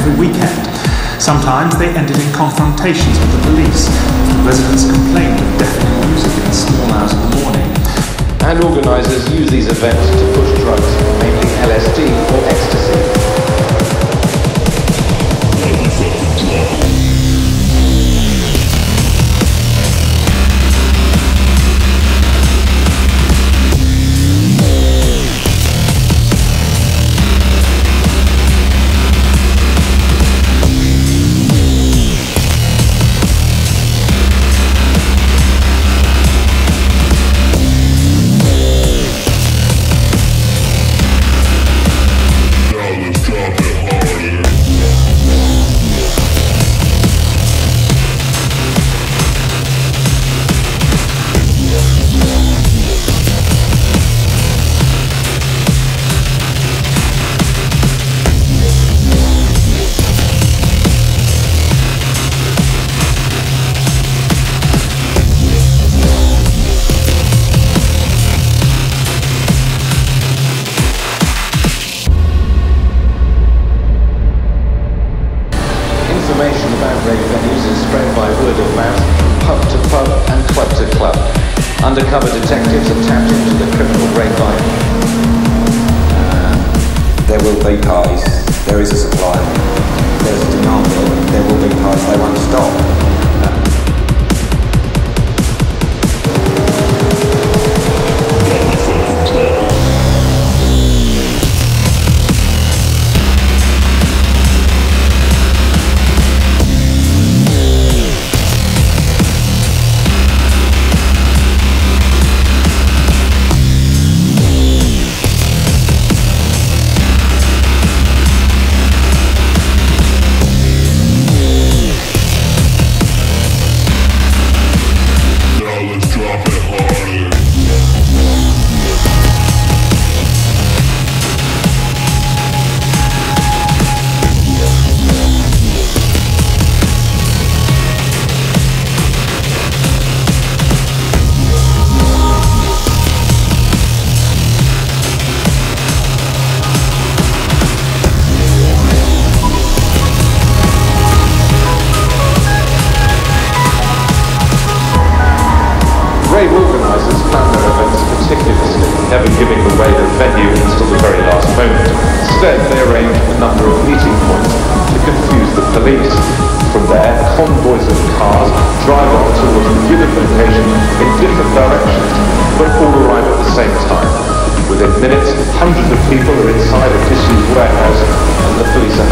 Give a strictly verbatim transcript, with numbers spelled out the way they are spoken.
every weekend. Sometimes they ended in confrontations with the police. Residents complained of deafening music in the small hours of the morning. And organisers use these events to push drugs, mainly L S D or ecstasy. Information about rave venues is spread by word of mouth, pub to pub and club to club. Undercover detectives are tapped into the criminal grapevine. Uh, there will be parties, there is a supply, there's a demand there, there will be parties, they won't stop. Rave organisers plan their events meticulously, never giving away the venue until the very last moment. Instead, they arrange a number of meeting points to confuse the police. From there, convoys of cars drive on towards a given location in different directions, but all arrive at the same time. Within minutes, hundreds of people are inside a disused warehouse, and the police are